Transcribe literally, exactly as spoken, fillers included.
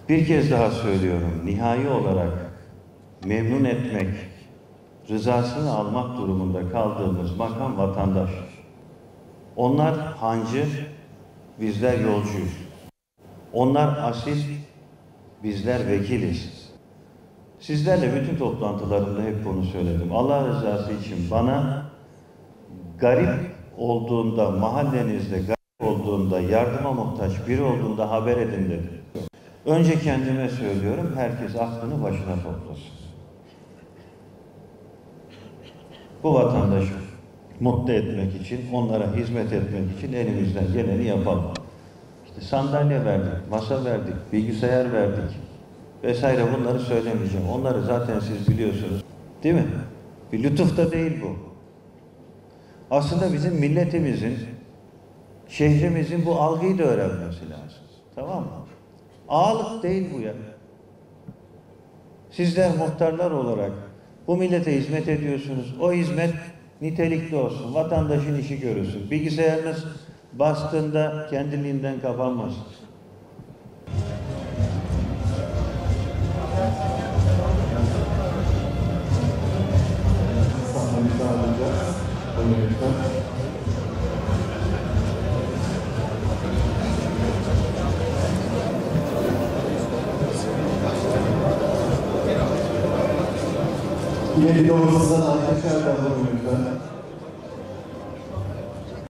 Bir kez daha söylüyorum, nihai olarak memnun etmek, rızasını almak durumunda kaldığımız makam vatandaş. Onlar hancı, bizler yolcuyuz. Onlar asil, bizler vekiliz. Sizlerle bütün toplantılarımda hep bunu söyledim. Allah rızası için bana garip olduğunda, mahallenizde garip olduğunda, yardıma muhtaç biri olduğunda haber edin dedim. Önce kendime söylüyorum, herkes aklını başına toplasın. Bu vatandaşı mutlu etmek için, onlara hizmet etmek için elimizden geleni yapalım. İşte sandalye verdik, masa verdik, bilgisayar verdik vesaire, bunları söylemeyeceğim. Onları zaten siz biliyorsunuz. Değil mi? Bir lütuf da değil bu. Aslında bizim milletimizin, şehrimizin bu algıyı da öğrenmesi lazım. Tamam mı? Ağalık değil bu ya. Sizler muhtarlar olarak bu millete hizmet ediyorsunuz. O hizmet nitelikli olsun. Vatandaşın işi görülsün. Bilgisayarınız bastığında kendiliğinden kapanmasın. Yine bir de olmasından arkadaşlar da alalım lütfen.